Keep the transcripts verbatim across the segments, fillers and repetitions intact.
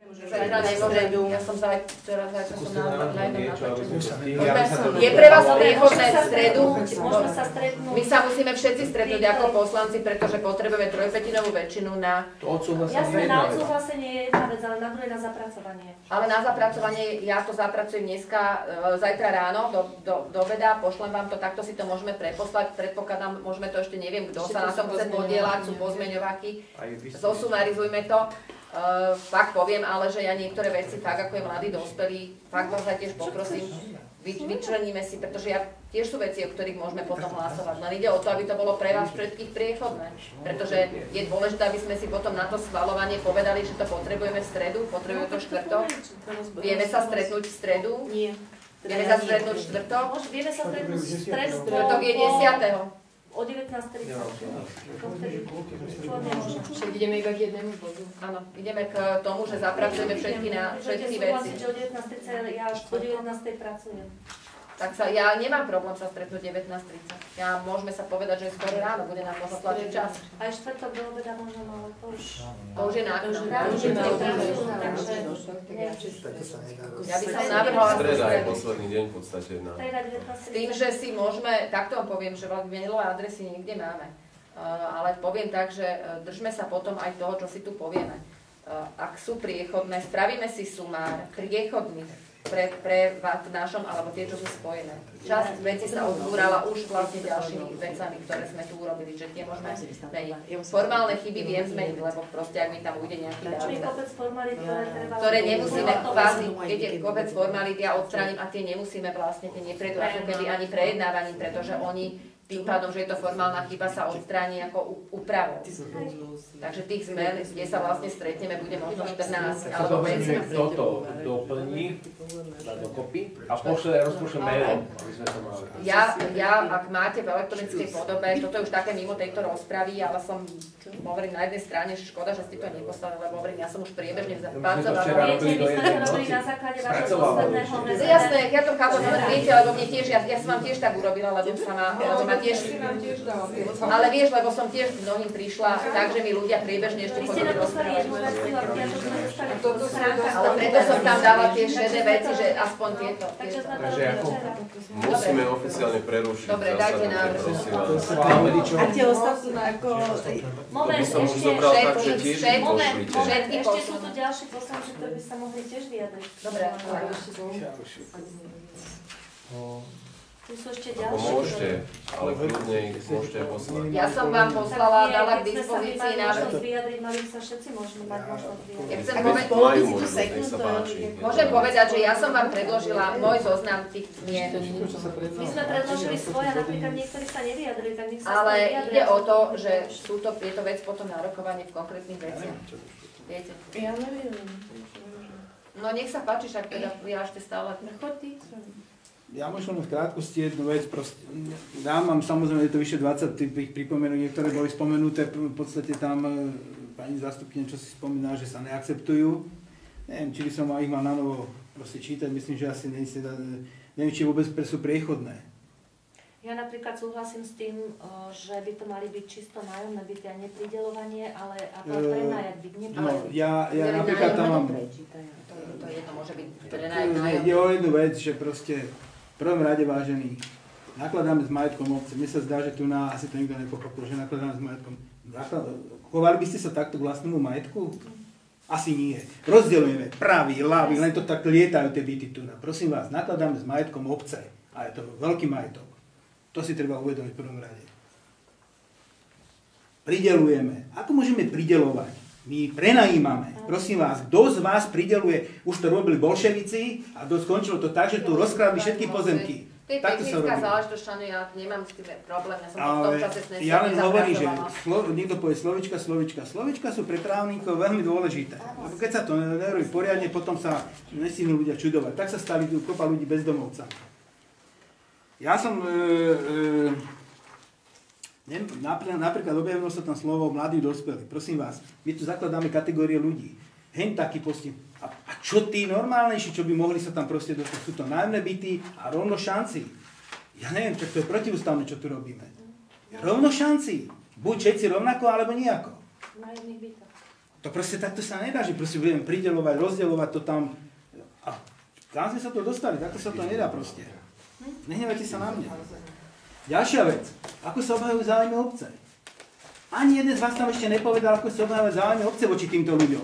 Zajtra nemôžem, ja som zajtra, zajtra som na jednom natočení. Je pre vás priechodné v stredu? My sa musíme všetci stretnúť ako poslanci, pretože potrebujeme trojpätinovú väčšinu na... Jasné, na odsúhlasenie je jedna vec, ale na druhé na zapracovanie. Ale na zapracovanie, ja to zapracujem dneska, zajtra ráno, do, do, do obeda, pošlem vám to, takto si to môžeme preposlať, predpokladám, môžeme to ešte, neviem, kto sa na tom chce podieľať, sú pozmeňováky, zosumarizujme to. Uh, fakt poviem, ale že ja niektoré veci, tak ako je mladý dospelý, fakt vás aj tiež poprosím, vy, vyčleníme si, pretože ja, tiež sú veci, o ktorých môžeme potom hlasovať. Len ide o to, aby to bolo pre vás všetkých priechodné. Pretože je dôležité, aby sme si potom na to schvaľovanie povedali, že to potrebujeme v stredu, potrebujeme to štvrtok. Vieme sa stretnúť v stredu? Nie. Vieme sa stretnúť v štvrtok? Vieme sa stretnúť v stredu. Štvrtok je desiateho O devätnásť tridsať. Však ideme iba k jednému bodu. Áno, ideme k tomu, že zapracujeme všetky, na, všetky veci. Že o devätnásť tridsať ja o devätnásť pracujem. Tak sa, ja nemám problém sa stretnúť devätnásť tridsať. Ja môžeme sa povedať, že je skoro ráno, bude nám možno tlačiť čas. Aj štvrtok do obeda možno, ale to už... To už je nákladné. To už je nákladné. Ja by som navrhala... Streda je posledný deň v podstate. S tým, že si môžeme, takto vám poviem, že mailové adresy niekde máme. Ale poviem tak, že držme sa potom aj toho, čo si tu povieme. Ak sú priechodné, spravíme si sumár priechodných pre, pre v našom, alebo tie, čo sú spojené. Časť veci sa odbúrala už vlastne ďalšími vecami, ktoré sme tu urobili, že tie môžeme zmeniť. Formálne chyby viem zmeniť, lebo proste ak mi tam ujde nejaký dátum, ktoré nemusíme kvázi, viete, kopec formalít ja odstraním a tie nemusíme vlastne, tie neprejdú ako keby ani prejednávaním, pretože oni tým pádom, že je to formálna chyba, sa odstráni ako úpravou. Takže tých zmen, kde sa vlastne stretneme, bude možno štrnásť alebo päťnásť. Toto doplní, dá dokopy a pošle, rozpošle mailom. Ja, ja, ak máte v elektronickej podobe, toto je už také mimo tejto rozpravy, ale som, hovorím na jednej strane, že škoda, že ste to neposlali, lebo hovorím, ja som už priebežne zapracovala. Viete, my sme to robili na základe vášho posledného mesiaca. Jasné, ja to chápem, viete, lebo mne tiež, ja, ja som vám tiež tak urobila, lebo sa ma, lebo ma tiež, ale vieš, lebo som tiež mnohým prišla, takže mi ľudia priebežne ešte chodili rozprávať. Ale preto som tam dala tie šedé veci, že aspoň tieto. Takže ako musíme oficiálne prerušiť. Dobre, dajte návrh. A tie ostatné ako... Moment, ešte, všetky, všetky, moment, všetky ešte sú tu ďalší poslanci, ktorí by sa mohli tiež vyjadriť. Dobre, tu sú ešte Ako ďalší. môžete, ale kľudne ich môžete poslať. ja som vám poslala, dala k dispozícii návrh. Vyjadriť, mali sa všetci môžeme mať možnosť Ja vyjadriť. chcem Majú povedať, možnosť, nech sa páči. môžem povedať, že ja som vám predložila môj zoznam tých zmien. My sme predložili svoje, napríklad niektorí sa nevyjadrili, tak nech sa Ale vyjadria. ide o to, že sú to, je to vec potom na rokovanie v konkrétnych veciach. Viete? Ja neviem. No nech sa páči, však teda vyjažte stále. Chodí. Ja možno v krátkosti jednu vec, proste, dám vám samozrejme, je to vyše dvadsať tých pripomenúk, niektoré boli spomenuté, v podstate tam pani zástupkyňa, čo si spomínala, že sa neakceptujú. Neviem, či by som ich mal na novo proste čítať, myslím, že asi neviem, či vôbec sú priechodné. Ja napríklad súhlasím s tým, že by to mali byť čisto nájomné byty a neprideľovanie, ale a prenajať byť neprideľovanie. No, ja, ja napríklad tam mám... To jedno môže byť prenajať. Ide o jednu vec, že proste v prvom rade, vážený, nakladáme s majetkom obce. Mne sa zdá, že tu na, asi to nikto nepochopil, že nakladáme s majetkom. Chovali by ste sa takto k vlastnému majetku? Asi nie. Rozdeľujeme pravý, ľavý, len to tak lietajú tie byty tu. Prosím vás, nakladáme s majetkom obce. A je to veľký majetok. To si treba uvedomiť v prvom rade. Prideľujeme. Ako môžeme prideľovať? My prenajímame. Prosím vás, kto z vás prideľuje? Už to robili bolševici a skončilo to tak, že tu rozkradli všetky pozemky. To je technická záležitosť, ja nemám s tým problém. Ja som v tom čase snesla. Ja len hovorím, že niekto povie slovička, slovička. Slovička sú pre právnikov veľmi dôležité. Lebo keď sa to nerobí poriadne, potom sa nesmú ľudia čudovať. Tak sa stali tu kopa ľudí bezdomovcami. Ja som... E, e, napríklad objavilo sa tam slovo mladý dospelý. Prosím vás, my tu zakladáme kategórie ľudí. Hen taký postih. A, a čo tí normálnejší, čo by mohli sa tam proste dostať? Sú to nájomné byty a rovno šanci. Ja neviem, čo to je protiústavné, čo tu robíme. Rovno šanci. Buď všetci rovnako, alebo nejako. Nájomných bytoch. To proste takto sa nedá, že proste budeme prideľovať, rozdielovať to tam. A tam sme sa to dostali, takto sa to nedá proste. Nehnevajte sa na mňa. Ďalšia vec. Ako sa obhajujú záujmy obce? Ani jeden z vás tam ešte nepovedal, ako sa obhajujú záujmy obce voči týmto ľuďom.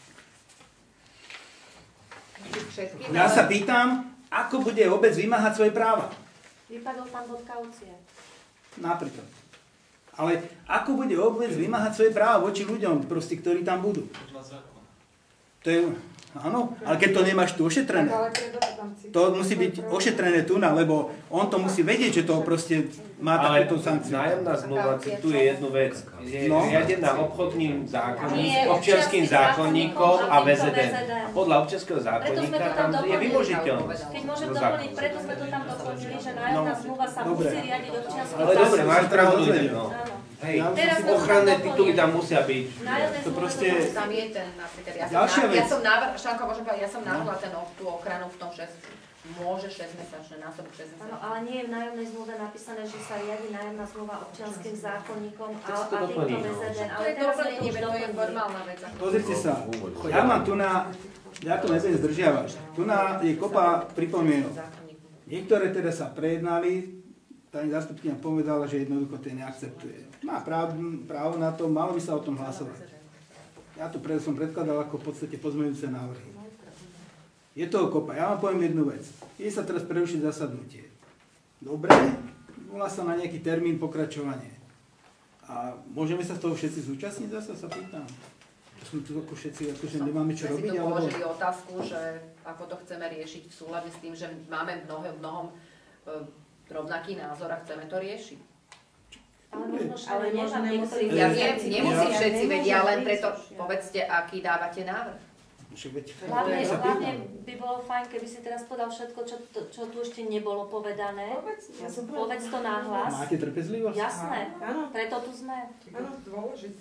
Ja sa pýtam, ako bude obec vymáhať svoje práva? Vypadol tam bod kaucie. Napríklad. Ale ako bude obec vymáhať svoje práva voči ľuďom, proste, ktorí tam budú? To je, áno, ale keď to nemáš tu ošetrené, to musí byť ošetrené tu, lebo on to musí vedieť, že to proste má takúto sankciu. Ale nájomná zmluva cituje jednu vec. Je No. riadená obchodným zákonníkom, Nie, občianským zákonníkom a vé zet en. vé zet en. A podľa občianskeho zákonníka to tam tam je doplnili. vymožiteľnosť. Keď môžem do doplniť, zákona. preto sme to tam doplnili, že nájomná zmluva sa Dobre. musí riadiť občianským Ale dobre, zákonníkom. máš pravdu, dozvedel. no. Áno. Hej, Ja Teraz som si to ochranné tam tituly doplnili. tam musia byť. Nájomné To zmluve proste- to Tam je ten napríklad, ja som, Ďalšia na, vec. ja som návrh, Šanko, môžem povedať, ja som navrhla ten, tú ochranu v tom šesť, môže šesťmesačné, násobok Áno, šesťmesačné. ale nie je v nájomnej zmluve napísané, že sa riadi nájomná zmluva občianskym zákonníkom a, Tak si to a týmto doplní, no. vé zet en. To Ale je teraz sme to doplnenie, už veď to je doplnili. formálna vec. Pozrite sa, ja mám tu na, ja to nebudem zdržiavať, tu na je kopa pripomienok. Niektoré teda sa prejednali, pani zástupkyňa povedala, že jednoducho to neakceptuje. Má právo, právo na to, malo by sa o tom hlasovať. Ja tu pred, som predkladal ako v podstate pozmeňujúce návrhy. Je toho kopa. Ja vám poviem jednu vec. Ide sa teraz prerušiť zasadnutie. Dobre, volá sa na nejaký termín pokračovanie. A môžeme sa z toho všetci zúčastniť? Zasa sa pýtam. Sú tu ako všetci, akože nemáme čo My si robiť, tu alebo... položili otázku, že ako to chceme riešiť v súlade s tým, že máme v mnohom, mnohom e, rovnaký názor a chceme to riešiť. Ale možno, Ale ale možno nechám nemusí- niektorých Ja Eh, viem, veci. nemusí Ja- všetci nemôže vedia, len byť. preto povedzte, aký dávate návrh. Však veď- Hlavne, ja sa hlavne pýtam. by bolo fajn, keby si teraz povedal všetko, čo, to, čo tu ešte nebolo povedané. Ja som Povedz to nahlas. Máte trpezlivosť? Jasné, Áno. preto tu sme. Áno, dôležité.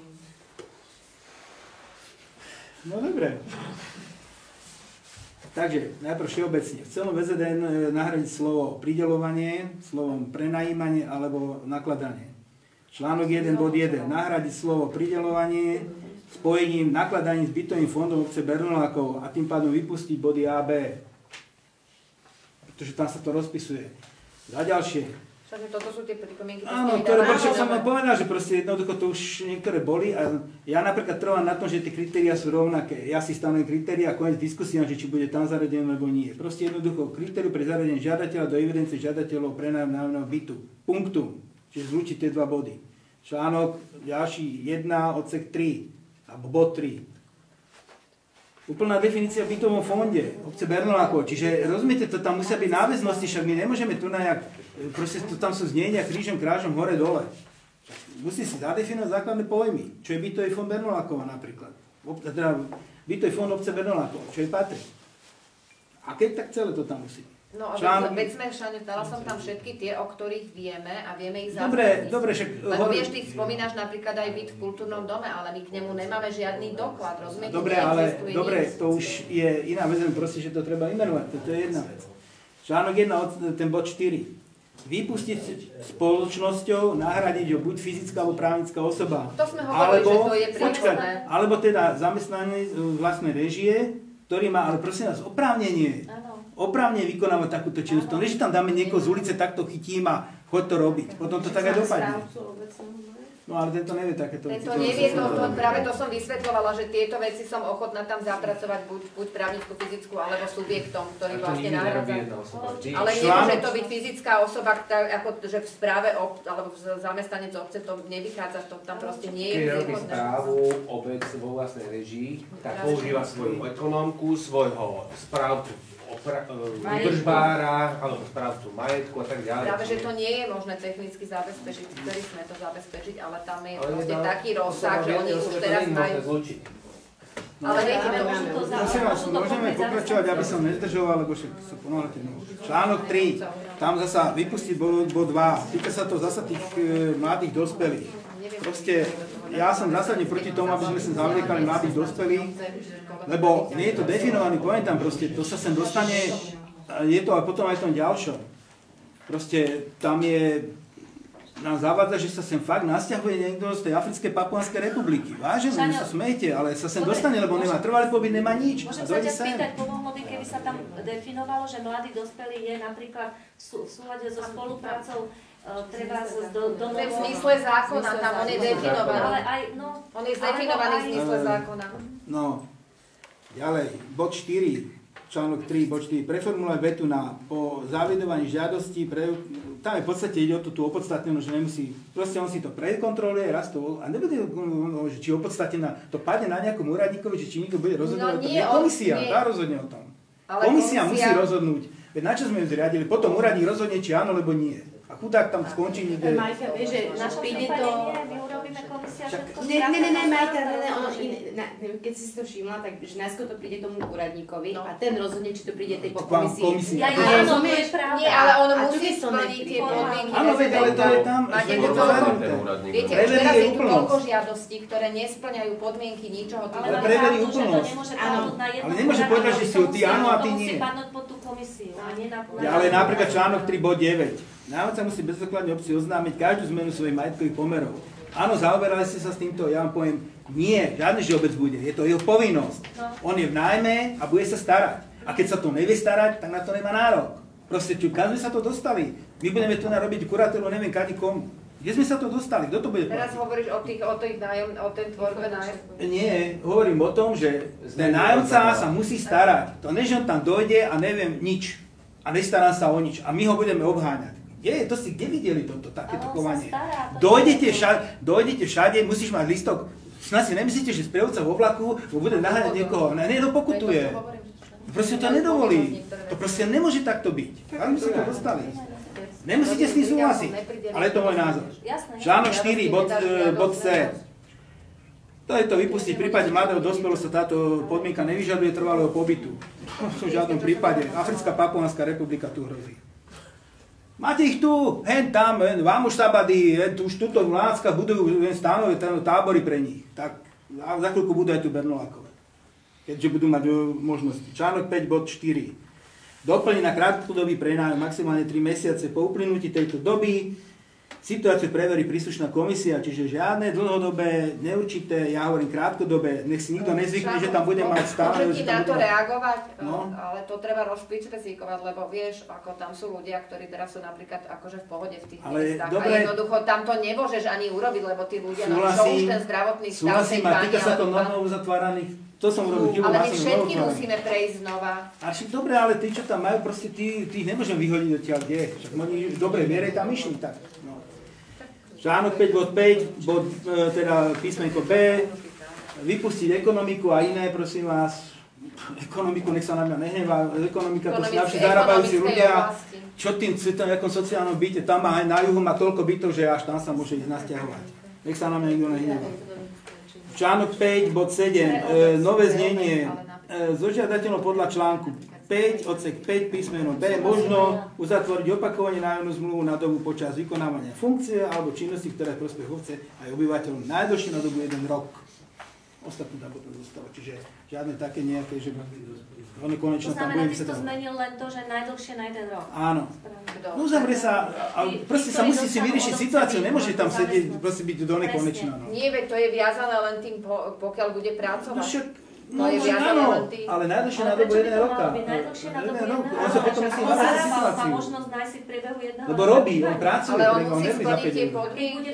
No dobre. Takže, najprv všeobecne. V celom vé zet en nahradiť slovo prideľovanie, slovom prenajímanie alebo nakladanie. Článok jeden bod jeden. Nahradiť slovo prideľovanie spojením nakladaním s bytovým fondom obce Bernolákov a tým pádom vypustiť body A, B. Pretože tam sa to rozpisuje. Za ďalšie. Však toto sú tie pripomienky, čo Áno, ste ktoré vydávali. však som vám povedal, že proste jednoducho to už niektoré boli a ja napríklad trvám na tom, že tie kritériá sú rovnaké. Ja si stanovím kritériá a koniec diskusia, že či bude tam zaradené alebo nie. Proste jednoducho kritériu pre zaradenie žiadateľa do evidencie žiadateľov prenájom nájomného bytu. Punktum. Čiže zlúčiť tie dva body. Článok ďalší jeden odsek tri alebo bod tri. Úplná definícia v bytovom fonde obce Bernolákov. Čiže rozumiete, to tam musia byť náväznosti, však my nemôžeme tu najak, proste to tam sú znenia krížom, krážom, hore, dole. Musí si zadefinovať základné pojmy, čo je bytový fond Bernolákova napríklad. Ob, teda bytový fond obce Bernolákov, čo je patrí. A keď tak celé to tam musí byť. No a Článok- veď sme, Šaňo, dala som tam všetky tie, o ktorých vieme a vieme ich Dobre, zaznamenať. dobre, však... Lebo hovor- vieš, ty spomínaš napríklad aj byt v kultúrnom dome, ale my k nemu nemáme žiadny doklad, rozumiete? Dobre, ale Neexistuje dobre, nič. to už je iná vec, len proste, že to treba imenovať. To je jedna vec. Článok jeden, ten bod štyri. Vypustiť spoločnosťou, nahradiť ho buď fyzická alebo právnická osoba. To sme hovorili, že to je počkaj, prírodné. alebo teda zamestnanie vlastnej režie, ktorý má, ale prosím vás, oprávnenie. Áno. Oprávne vykonávať takúto činnosť. To nie, že tam dáme niekoho z ulice, takto chytím a choď to robiť. Potom to tak aj dopadne. No ale tento nevie takéto veci. Tento nevie, to, to, práve to som vysvetľovala, že tieto veci som ochotná tam zapracovať buď, buď právnickú, fyzickú, alebo subjektom, ktorý A to vlastne nikdy nerobí nahrádza. jedna osoba. Vždy Ale Článok- nemôže to byť fyzická osoba, tak, ako, že v správe ob, alebo v zamestnanec obce to nevychádza, to tam proste nie je Keď robí výhodné. správu obec vo vlastnej režii, tak používa svoju ekonómku, svojho správcu opra- e, údržbára, alebo správcu majetku a tak ďalej. Práve, že to nie je možné technicky zabezpečiť, chceli sme to zabezpečiť, ale tam je Ale proste jedna taký rozsah, osoba že v oni jednej už osobe to teraz nie je majú. možné zlučiť. Ale viete, to už Môžu to za- Prosím vás, môžu to môžeme povedať pokračovať, aby zamestnanci. som nezdržoval, lebo však sa ponáhľate. Článok tri, tam zasa vypustiť bod, bod dva. Týka sa to zasa tých e, mladých dospelých. Proste ja som zásadne proti tomu, aby sme sa zavliekali mladých dospelých, lebo nie je to definovaný, poviem tam proste, to sa sem dostane, a je to a potom aj v tom ďalšom. Proste tam je nám zavádza, že sa sem fakt nasťahuje niekto z tej Africkej Papuánskej republiky. Vážne, vy sa smejete, ale sa sem dostane, lebo nemá trvalý pobyt, nemá nič. Môžem sa ťa spýtať, pomohlo by, keby sa tam definovalo, že mladý dospelý je napríklad v súlade so spoluprácou treba z do, do v zmysle zákona, tam on je definovaný. Ale aj, no, on je definovaný v zmysle zákona. No, ďalej, bod štyri. Článok tri, bod štyri, preformuluj vetu na po zavedovaní žiadosti, pre, tam je v podstate ide o tú, tú opodstatnenú, že nemusí, proste on si to prekontroluje, raz to, a nebude, že či opodstatnená, to padne na nejakom úradníkovi, že či niekto bude rozhodovať, no, nie, to je komisia, on, tá rozhodne o tom. Ale komisia, komisia musí rozhodnúť, veď na čo sme ju zriadili, potom úradník rozhodne, či áno, lebo nie. A chudák tam skončí niekde. Majka, vieš, že na príde to... My urobíme komisia všetko Ne, ne, ne, ne, Majka, ne, ne, ono, ne, keď si si to všimla, tak že najskôr to príde tomu úradníkovi no. a ten rozhodne, či to príde tej po komisii. Ja, ja, áno, to je pravda. Nie, ale ono musí splniť tie podmienky. Áno, veď, ale to je tam... Viete, už teraz je tu toľko žiadostí, ktoré nesplňajú podmienky ničoho. Ale preverí úplnosť. Ale nemôže povedať, že si ty áno a ty nie. To musí padnúť pod tú komisiu. Ale napríklad článok tri bod deväť. Náhodca musí bezdokladne obci oznámiť každú zmenu svojich majetkových pomerov. Áno, zaoberali ste sa s týmto, ja vám poviem, nie, žiadny, že obec bude, je to jeho povinnosť. No. On je v nájme a bude sa starať. A keď sa to nevie starať, tak na to nemá nárok. Proste, čo, kam sme sa to dostali? My budeme tu narobiť kuratelu, neviem kade komu. Kde sme sa to dostali? Kto to bude Teraz platiť? hovoríš o tých, o tých nájom, o ten tvorbe nájom? Nie, hovorím o tom, že ten nájomca sa musí starať. To ne, že on tam dojde a neviem nič. A nestará sa o nič. A my ho budeme obháňať. Je, to si kde videli toto, takéto chovanie? Dojdete všade, dojdete všade, musíš mať listok. Snad si nemyslíte, že sprievodca vo vlaku bude naháňať niekoho, ne, ne, to pokutuje. Proste to nedovolí. To proste nemôže takto byť. Kam by sa to dostali? Nemusíte s tým súhlasiť, ale je to môj názor. Článok štyri, bod, bod C. To je to vypustiť. V prípade mladého dospelého sa táto podmienka nevyžaduje trvalého pobytu. V žiadnom prípade. Africká Papuánska republika tu hrozí. Máte ich tu, hen tam, hen, vám už sabady, hen, tu, už tuto v Láckach budujú stánové tábory pre nich. Tak za chvíľku budú aj tu Bernolákové. Keďže budú mať možnosti. Článok päť bod štyri. Doplní na krátkodobý prenájom maximálne tri mesiace po uplynutí tejto doby. Situáciu preverí príslušná komisia, čiže žiadne dlhodobé, neurčité, ja hovorím krátkodobé, nech si nikto nezvykne, že tam bude mať stále. Môže ti na to reagovať, no? Ale to treba rozšpecifikovať, lebo vieš, ako tam sú ľudia, ktorí teraz sú napríklad akože v pohode v tých ale miestach dobre, a jednoducho tam to nemôžeš ani urobiť, lebo tí ľudia, no čo už ten zdravotný stav, súhlasím, a týka sa to normou uzatváraných. To som urobil chybu. Ale my všetky musíme prejsť znova. A však dobre, ale tí, čo tam majú, proste tí, tých nemôžem vyhodiť odtiaľ, kde. Však oni v dobrej miere tam išli, tak. No. Článok päť bod päť, bod, e, teda písmenko B, vypustiť ekonomiku a iné, prosím vás. Ekonomiku, nech sa na mňa nehnevá. Ekonomika, to si navšie zarábajú si ľudia. Čo tým, v takom sociálnom byte, tam má aj na juhu má toľko bytov, že až tam sa môže ísť nasťahovať. Nech sa na mňa nikto nehnevá. Článok päť bod sedem, e, nové znenie, e, so žiadateľom podľa článku päť, odsek päť, písmeno B, možno uzatvoriť opakovane nájomnú zmluvu na dobu počas vykonávania funkcie alebo činnosti, ktoré prospech obce aj obyvateľom najdlhšie na dobu jeden rok. Ostatní tam potom zostáva, čiže žiadne také nejaké, že ono konečne tam bude vysvetľovať. To znamená, ty si to zmenil len to, že najdlhšie na jeden rok. Áno. No uzavrie sa, ale proste sa musí si vyriešiť situáciu, nemôže tam sedieť, proste byť do nekonečna. No. Nie, veď to je viazané len tým, pokiaľ bude pracovať. No však, no, je áno, ale najdlhšie na dobu jeden roka. Najdlhšie na dobu jeden roka. On sa potom musí vyvážiť situáciu. Má možnosť nájsť si v priebehu jedného roka. Lebo robí, on pracuje. Ale on musí splniť tie podmienky,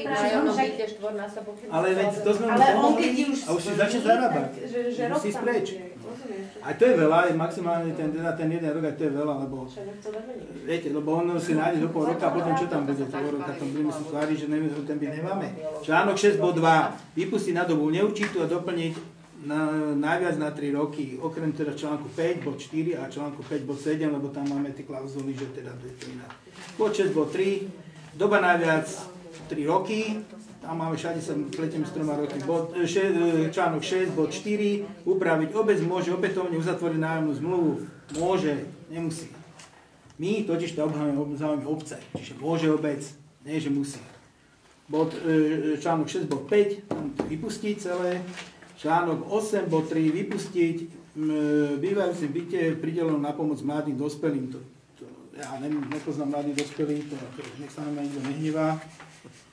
ale veď to sme mu pomohli a už si začne zarábať. Musí ísť preč. Aj to je veľa, maximálne ten, ten jeden rok, aj to je veľa, lebo viete, lebo on si nájde do pol roka a potom čo tam bude toho roka, tam budeme si tváriť, že neviem, že ten byt nemáme. Článok šesť bod dva, vypustiť na dobu neurčitú a doplniť na, najviac na tri roky, okrem teda článku päť bod štyri a článku päť bod sedem, lebo tam máme tie klauzuly, že teda bude to inak. Bod šesť bod tri, doba najviac tri roky, tam máme všade sa pletieme s troma roky. Bod, še, článok šesť bod štyri, upraviť obec môže opätovne uzatvoriť nájomnú zmluvu. Môže, nemusí. My totiž to obhájame obce, čiže môže obec, nie že musí. Bod, článok šesť bod päť, vypustiť celé. Článok osem bod tri, vypustiť bývajúci v byte pridelenom na pomoc mladým dospelým. To, to, ja ne, nepoznám mladých dospelých, to, to nech sa na mňa nikto nehnevá.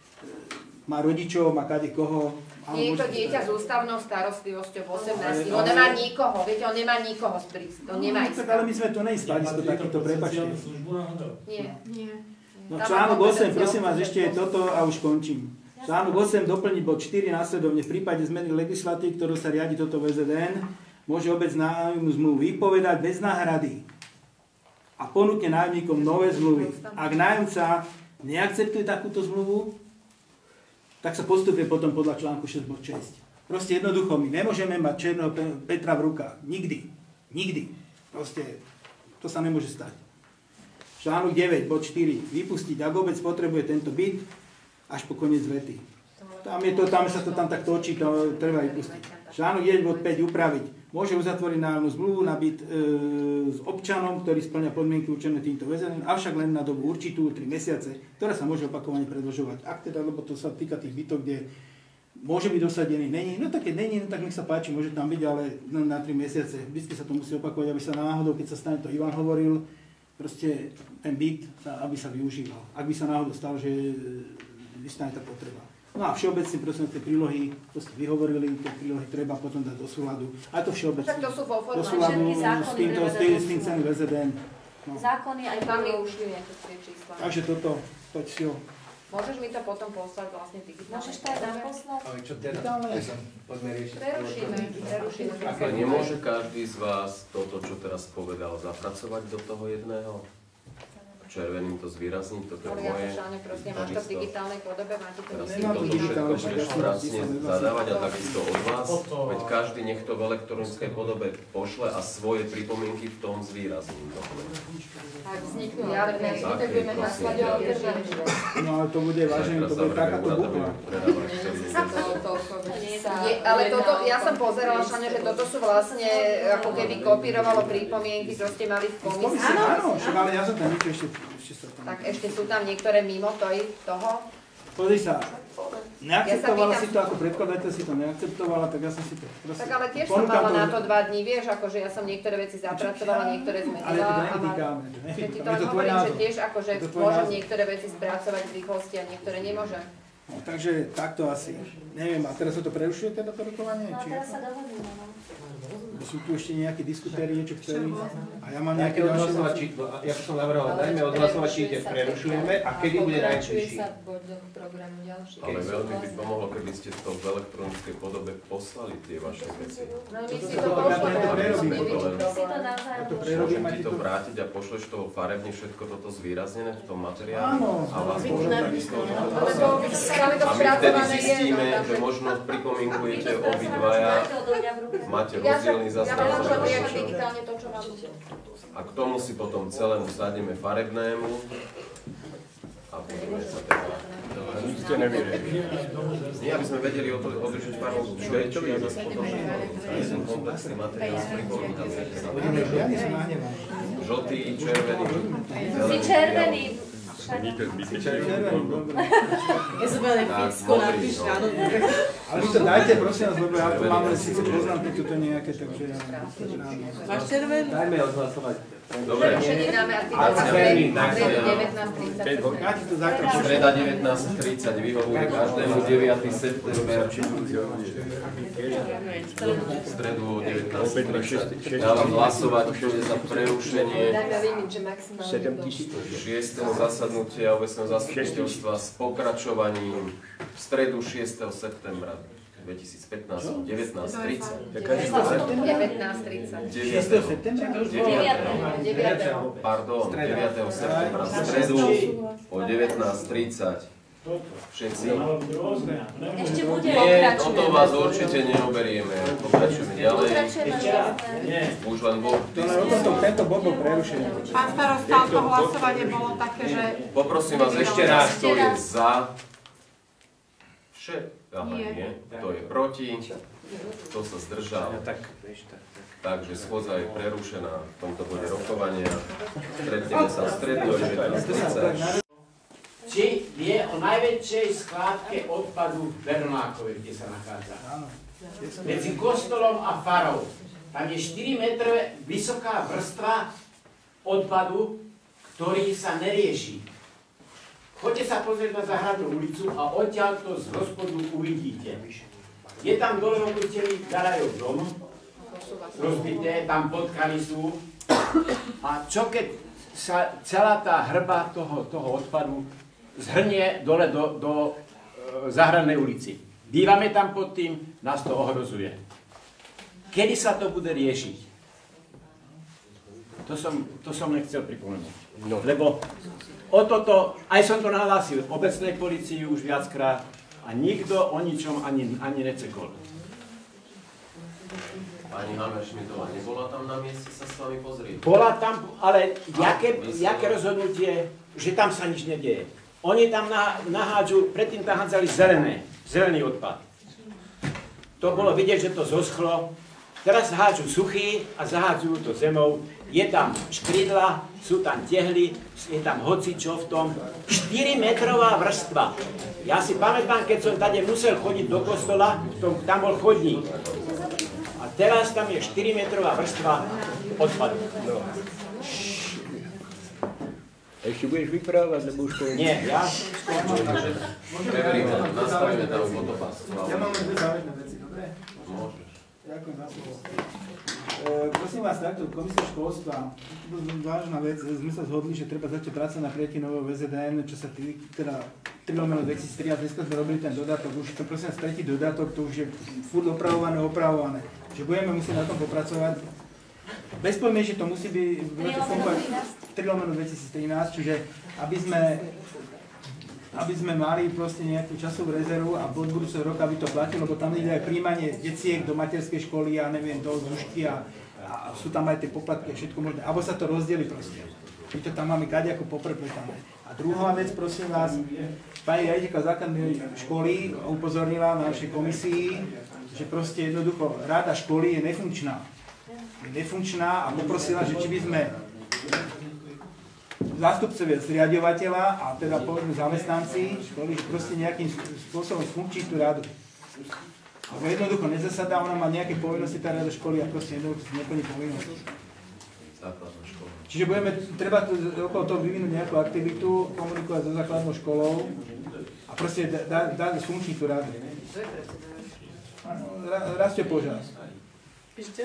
má rodičov, má kade koho. Nie je to dieťa s ústavnou starostlivosťou v osemnástich. On nemá nikoho, viete, on nemá nikoho sprísť. To nemá ísť. Ale my sme tu neistali, to takýto, prepáčte. Nie. Nie. No článok osem, prosím vás, ešte je toto a už končím. Článok osem doplniť bod štyri následovne. V prípade zmeny legislatívy, ktorú sa riadi toto vé zet en, môže obec nájomnú zmluvu vypovedať bez náhrady a ponúkne nájomníkom nové zmluvy. Ak nájomca neakceptuje takúto zmluvu, tak sa postupuje potom podľa článku šesť bod šesť. Proste jednoducho, my nemôžeme mať černého Petra v rukách. Nikdy. Nikdy. Proste to sa nemôže stať. Článok deväť bod štyri. Vypustiť, ak obec potrebuje tento byt, až po koniec vety. Tam, je to, tam sa to tam tak točí, to treba vypustiť. Článok jeden bod päť. Upraviť. Môže uzatvoriť nájomnú zmluvu na byt e, s občanom, ktorý spĺňa podmienky určené týmto väzením, avšak len na dobu určitú, tri mesiace, ktorá sa môže opakovane predĺžovať. Ak teda, lebo to sa týka tých bytov, kde môže byť dosadený, není, no tak keď není, no tak nech sa páči, môže tam byť, ale len na tri mesiace. Vždycky sa to musí opakovať, aby sa náhodou, keď sa stane, to Ivan hovoril, proste ten byt, aby sa využíval. Ak by sa náhodou stalo, že vystane tá potreba. No a všeobecne, prosím, tie prílohy, to ste vyhovorili, tie prílohy treba potom dať do súladu. A to všeobecne. Tak to sú vo formáte. Do súladu s týmto, s tým celým vé zet en. No. Zákony aj tam mi ušli nejaké tie čísla. Takže toto, poď si ho. Môžeš mi to potom poslať vlastne digitálne? Môžeš to aj nám poslať? Ale čo teda? Poďme riešiť. Prerušíme, prerušíme. Ale nemôže každý z vás toto, čo teraz povedal, zapracovať do toho jedného? Červeným to zvýrazniť, toto je moje. Ale ja to prosím, máš to v digitálnej podobe, máte to teraz si toto všetko budeš pracne zadávať a takisto od vás, veď každý nech to v elektronickej podobe pošle a svoje pripomienky v tom zvýrazním. Tak vzniknú, ja ale my to budeme hlasovať o alternatíve. No ale to bude vážený, to bude takáto bukla. Ale toto, ja som pozerala, Šane, že toto sú vlastne, ako keby kopírovalo pripomienky, čo ste mali v komisii. Áno, áno, ale ja som tam niečo ešte, ešte sa tam... Tak ešte sú tam niektoré mimo toho? Pozri sa, neakceptovala si to, ako predkladateľ si to neakceptovala, tak ja som si to proste... Tak ale tiež som mala na to dva dní, vieš, akože ja som niektoré veci zapracovala, niektoré zmenila. Ale to nevytýkáme, to nevytýkáme. Ti to hovorím, že tiež akože môžem niektoré veci spracovať v rýchlosti a niektoré nemôžem. No, takže takto asi, neviem, a teraz sa to prerušuje teda to rokovanie? No a teraz sa dohodneme, no. Sú tu ešte nejakí diskutéri, niečo chceli? A ja mám nejaké nejaké odhlasovať, či, ja som navrhoval, dajme odhlasovať, či tie prerušujeme a kedy bude najbližší. Ale veľmi by pomohlo, keby ste to v elektronickej podobe poslali, tie vaše veci. No my si to pošleme, Môžem ti to vrátiť a pošleš to farebne všetko toto zvýraznené v tom materiáli? A vás môžem takisto o toto poslať. A my vtedy zistíme, že možno pripomienkujete obidvaja, máte rozdielný zase. A k tomu si potom celému sadíme farebnému a budeme sa teda... Nič ste nevyriešili. Nie, aby sme vedeli odlišiť farbu, čo je čo je zase potom jeden komplexný materiál s pripomienkami. Žltý, červený, Si červený. Ja som veľmi fixko napíš, áno. Ale vy to dajte, prosím vás, lebo ja tu mám síce poznámky tuto nejaké, takže ja... Máš červený? Dajme odhlasovať. Dobre. Streda devätnásť tridsať vyhovuje každému deviateho septembra. V stredu o devätnásť tridsať. Dávam hlasovať, kto je za prerušenie šiesteho zasadnutia obecného zastupiteľstva s pokračovaním v stredu šiesteho septembra dvetisícpätnásť o devätnásť tridsať. devätnásť tridsať. šiesteho septembra? deviateho Pardon, deviateho septembra v stredu o devätnásť tridsať. Všetci. Ešte bude Nie, o to vás určite neoberieme. Pokračujeme ďalej. Už len bol Tento bod bol prerušený. Pán starosta, to hlasovanie bolo také, že... Poprosím vás ešte raz, kto je za. Všetko. Aha, nie. Kto je proti? Kto sa zdržal? Takže schôdza je prerušená v tomto bode rokovania. Stretneme sa v stredu o devätnásť tridsať. Či vie o najväčšej skládke odpadu v Bernákove, kde sa nachádza. Medzi kostolom a farou. Tam je štyri metre vysoká vrstva odpadu, ktorý sa nerieši. Choďte sa pozrieť na Záhradnú ulicu a odtiaľto z hospodu uvidíte. Je tam dole opusteli Garajov dom, rozbité, tam potkany sú. A čo keď sa celá tá hrba toho, toho odpadu zhrnie dole do, do e, Záhradnej ulici. Bývame tam pod tým, nás to ohrozuje. Kedy sa to bude riešiť? To som, to som nechcel pripomenúť. No, lebo o toto, aj som to nahlásil obecnej polícii už viackrát a nikto o ničom ani, ani necekol. Pani Hanna Šmitová nebola tam na mieste sa s vami pozrieť? Bola tam, ale jaké, jaké rozhodnutie, že tam sa nič nedieje. Oni tam nahádžu, predtým tam hádzali zelené, zelený odpad. To bolo vidieť, že to zoschlo. Teraz hádžu suchý a zahádzajú to zemou. Je tam škrydla, sú tam tehly, je tam hocičo v tom. štyrimetrová vrstva. Ja si pamätám, keď som tady musel chodiť do kostola, tam bol chodník. A teraz tam je štyrimetrová vrstva odpadu. No. Ešte budeš vyprávať, lebo už to... Nie, ja... Preveríme, nastavíme tam fotopáscu. Ja mám dve závedné veci, dobre? Môžeš. Ďakujem za slovo. E, prosím vás, takto, komisia školstva, vážna vec, sme sa zhodli, že treba začať pracovať na prijatie nového vé zet en, čo sa tý, teda tri lomeno dvetisíctrinásť, dneska sme robili ten dodatok, už to prosím vás, tretí dodatok, to už je furt opravované, opravované. Že budeme musieť na tom popracovať. Bezpodmienečne to musí byť tri lomeno dvetisíctrinásť, čiže aby sme, aby sme mali proste nejakú časovú rezervu a od budúceho roka by to platilo, lebo tam ide aj príjmanie deciek do materskej školy a neviem, do zúšky a, a sú tam aj tie poplatky a všetko možné. Alebo sa to rozdeli proste. My to tam máme kadejako poprepletané. A druhá vec, prosím vás, pani riaditeľka základnej školy upozornila na našej komisii, že proste jednoducho rada školy je nefunkčná. Je nefunkčná a poprosila, že či by sme zástupcovia zriaďovateľa a teda povedzme zamestnanci školy, že proste nejakým spôsobom sfunkčiť tú radu. Lebo jednoducho nezasadá, ona má nejaké povinnosti tá rada školy a proste jednoducho neplní povinnosti. Čiže budeme, treba tu, okolo toho vyvinúť nejakú aktivitu, komunikovať so základnou školou a proste dať da, da sfunkčiť tú radu. Rastio Požár. Píšte?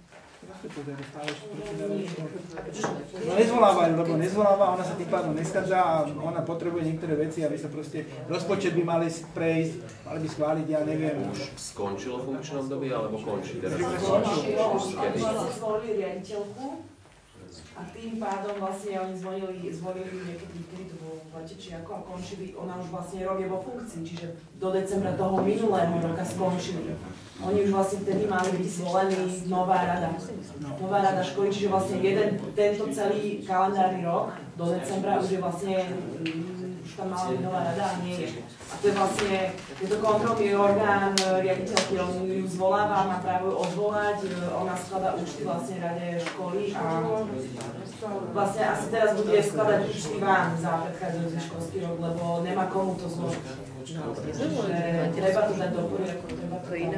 No nezvolávajú, lebo nezvoláva, ona sa tým pádom neschádza a ona potrebuje niektoré veci, aby sa proste, rozpočet by mali prejsť, mali by schváliť, ja neviem. Už skončilo funkčné obdobie, alebo končí teraz? Skončilo, skončilo, zvolili riaditeľku a tým pádom vlastne oni zvolili, zvolili niekedy, kedy to bolo v lete, či ako, a končili, ona už vlastne rok je vo funkcii, čiže do decembra toho minulého roka skončili. Oni už vlastne vtedy mali byť zvolení nová rada, nová rada školy, čiže vlastne jeden, tento celý kalendárny rok do decembra už je vlastne, už tam mala byť nová rada a nie je. A to je vlastne, je to kontrolný orgán riaditeľky, on ju zvoláva, má právo ju odvolať, ona skladá účty vlastne rade školy a vlastne asi teraz bude skladať účty vám za predchádzajúci školský rok, lebo nemá komu to zložiť. Treba to dať do poriadku, treba to iné.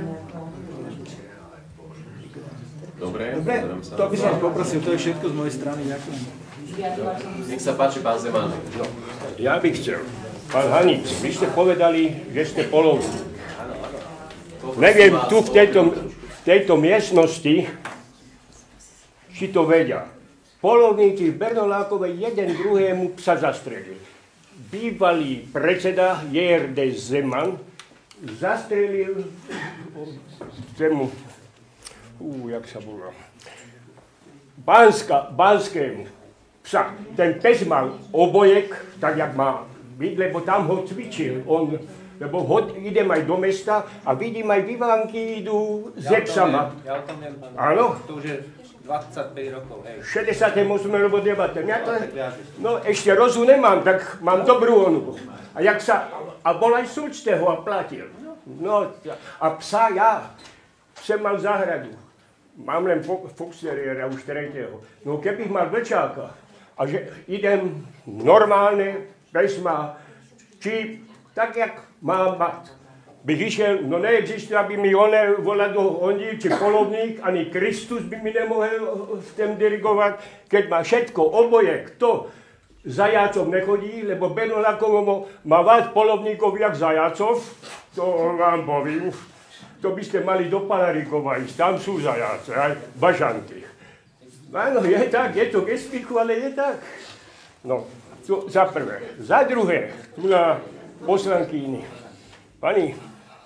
Dobre, Dobre, to by som vás poprosil, to je všetko z mojej strany, ďakujem. Nech sa páči, pán Zemánek. No, ja bych chcel. Pán Hanic, vy ste povedali, že ste polovník. Neviem, tu v tejto, v tejto miestnosti, či to vedia. Polovníci v Bernolákovej jeden druhému psa zastrelili. Bývalý predseda J R D Zeman zastrelil tému, ú, jak sa volá, Banska, Banskému psa. Ten pes mal obojek, tak jak má byť, lebo tam ho cvičil. On, lebo ho, idem aj do mesta a vidím aj vyvánky idú ze psama. Ja o tom viem, pán. Áno? To už je dvadsaťpäť rokov, hej. šesťdesiatosem robo debate. To, no ešte rozum nemám, tak mám dobrú onu. A jak sa, a bol aj súčteho a platil. No a psa ja sem mal záhradu. Mám len foxteriéra už tretieho. No kebych mal vlčáka a že idem normálne, pes má, či tak jak mám mať. Bych išiel, no neexistuje, aby mi one volal do ondí, či polovník, ani Kristus by mi nemohol v tom dirigovať, keď má všetko, oboje, kto zajácov nechodí, lebo Bernolákovo má vás polovníkov jak zajácov, to vám poviem. To by ste mali do Panaríkova ísť, tam sú zajáce, aj bažanty. Áno, je tak, je to ke smíchu, ale je tak. No, to za prvé. Za druhé, tu na poslankyni. Pani,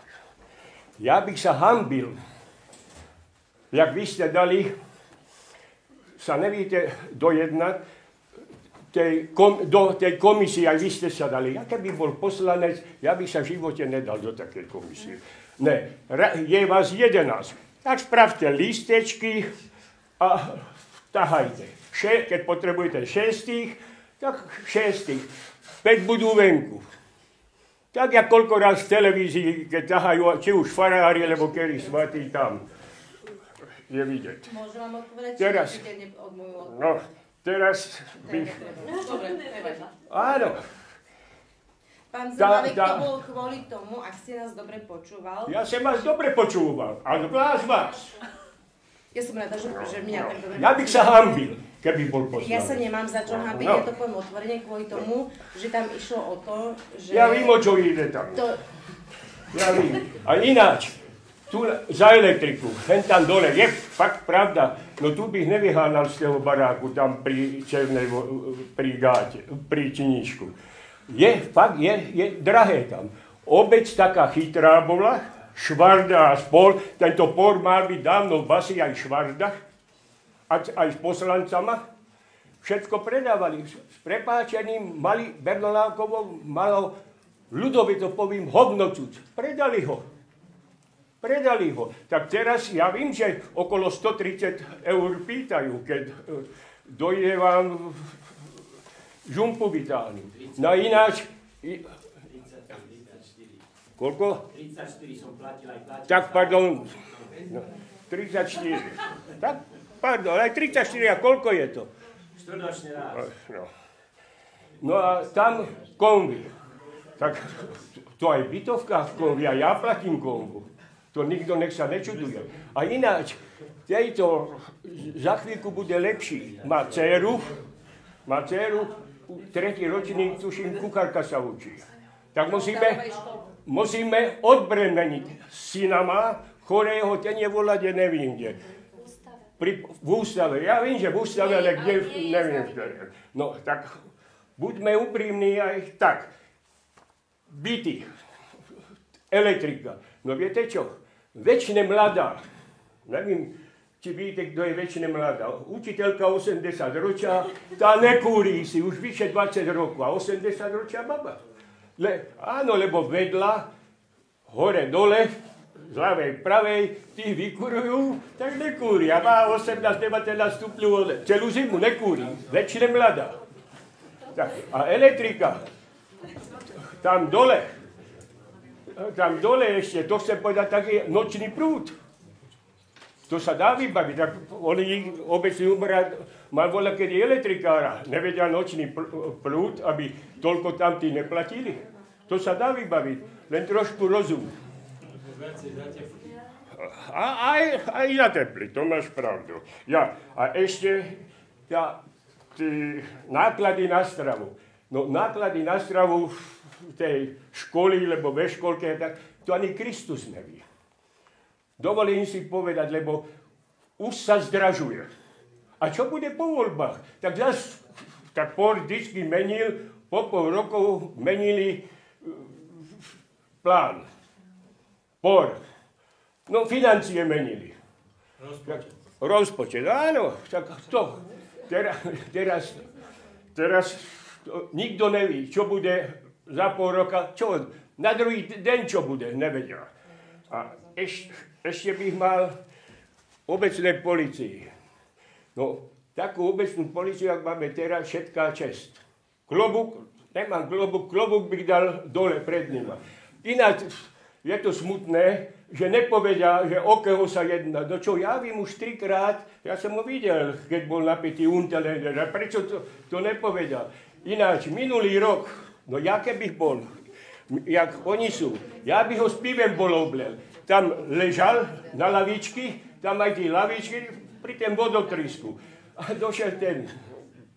ja bych sa hanbil, jak vy ste dali, sa nevíte dojednať, tej kom, do tej komisie, aj vy ste sa dali. Ja keby bol poslanec, ja bych sa v živote nedal do takej komisie. Ne, je vás jedenásť. Tak spravte lístečky a tahajte. Še, keď potrebujete šestých, tak šestých. päť budú venku. Tak jak koľko raz v televízii, keď tahajú, či už farári, alebo kedy svatý tam je vidieť. Môžem vám odpovedať, teraz, či ne od môjho odpovedať? No, teraz bych... Dobre, nevadí. Áno. Pán Zemánek, to bol kvôli tomu, ak ste nás dobre počúval. Ja som vás dobre počúval, ale vás vás. Ja som rada, že, že mňa tak dobre Ja bych sa hanbil, keby bol poslanec. Ja sa nemám za čo hambiť, no. Ja to poviem otvorene kvôli tomu, že tam išlo o to, že... Ja vím, o čo ide tam. To... Ja vím. A ináč, tu za elektriku, hen tam dole, je fakt pravda, no tu bych nevyhánal z toho baráku tam pri Černej, pri gáte, pri Činíšku. Je, fakt, je, je drahé tam. Obec taká chytrá bola, Švarda a spol, tento por mal byť dávno v basi aj Švarda, aj, aj s poslancama. Všetko predávali. S prepáčením mali, Bernolákovo malo, ľudovie to povím, hovnocúc. Predali ho. Predali ho. Tak teraz ja vím, že okolo stotridsať eur pýtajú, keď dojde vám žumpu vytáhnu. No ináč... Koľko? tridsaťštyri som platil aj platil. Tak, pardon. No, tridsaťštyri. Tak, pardon, aj tridsaťštyri, a koľko je to? Štvrťročný raz. No. no a tam konvy. Tak to aj bytovka konvy, a ja platím konvu. To nikto nech sa nečuduje. A ináč, tejto za chvíľku bude lepší. Má dceru, má dceru, tretí ročník, tuším, kuchárka sa učí. Tak musíme, musíme odbremeniť syna má, chorého, ten je volať, neviem kde. Pri, v ústave. Ja viem, že v ústave, ale kde, neviem. No, tak buďme úprimní aj tak. Byty, elektrika. No viete čo? Večne mladá. Neviem, či viete, kto je večne mladá. Učiteľka osemdesiat ročia, tá nekúrí si už vyše dvadsať rokov. A osemdesiat ročia baba. Le, áno, lebo vedľa, hore, dole, z ľavej, pravej, tí vykurujú, tak nekúri. A má osemnásť devätnásť stupňov, celú zimu nekúri. Večne mladá. Tak, a elektrika, tam dole, tam dole ešte, to chcem povedať, taký nočný prúd. To sa dá vybaviť. Tak oni, obecný úrad, mal voľa, keď je elektrikára, nevedia nočný prúd, aby toľko tam tí neplatili. To sa dá vybaviť, len trošku rozum. A aj, aj za tepli, to máš pravdu. Ja, a ešte ja, tí náklady na stravu. No náklady na stravu v tej školy, lebo ve školke, tak to ani Kristus nevie. Dovolím si povedať, lebo už sa zdražuje. A čo bude po voľbách? Tak zase, tak por vždycky menil, po pol rokov menili plán. Por. No, financie menili. Rozpočet. Rozpočet, áno. Tak to. Teraz, teraz, teraz to, nikto neví, čo bude za pol roka. Čo? Na druhý deň, čo bude, nevedia. A ešte, ešte bych mal obecnej policii. No, takú obecnú policiu, ak máme teraz, všetká čest. Klobúk, nemám klobúk, klobúk bych dal dole pred nima. Ináč je to smutné, že nepovedia, že o koho sa jedná. No čo, ja vím už trikrát, ja som ho videl, keď bol napätý Untelender, a prečo to, to nepovedia? Ináč, minulý rok, no ja keby bol, jak oni sú, ja by ho s pivem bol oblel. Tam ležal na lavičky, tam aj tí lavičky pri tém vodotrysku. A došiel ten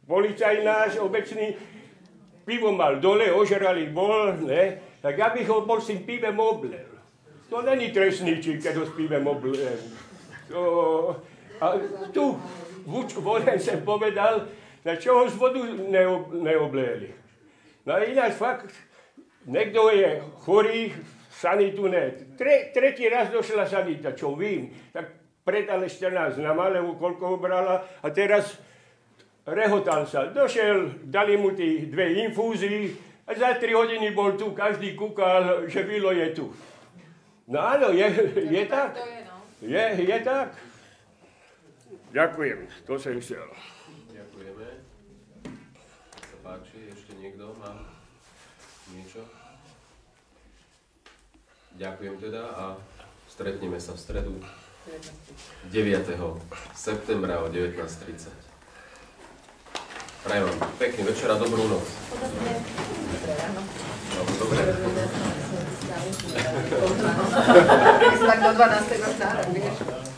policaj náš obecný pivo mal dole, ožralý bol, ne? Tak ja bych ho bol s tým pivem oblel. To není trestný čin, keď ho s pivem oblel. To... A tu voden som povedal, na čo ho z vodu neob, neobleli. No a ináč fakt, niekto je chorý, sanitu ne. Tre, tretí raz došla sanita, čo vím, tak predale štrnásť na Malevu, koľko ho brala, a teraz rehotal sa. Došiel, dali mu tí dve infúzii a za tri hodiny bol tu, každý kúkal, že Vilo je tu. No áno, je, je tak. Je, je tak. Ďakujem, to som chcel. Ďakujeme. Sa páči, ešte niekto má niečo? Ďakujem teda a stretneme sa v stredu deviateho septembra o devätnásť tridsať. Prajem vám pekný večer a dobrú noc. Dobre. Tak do dvanásteho stále, vieš.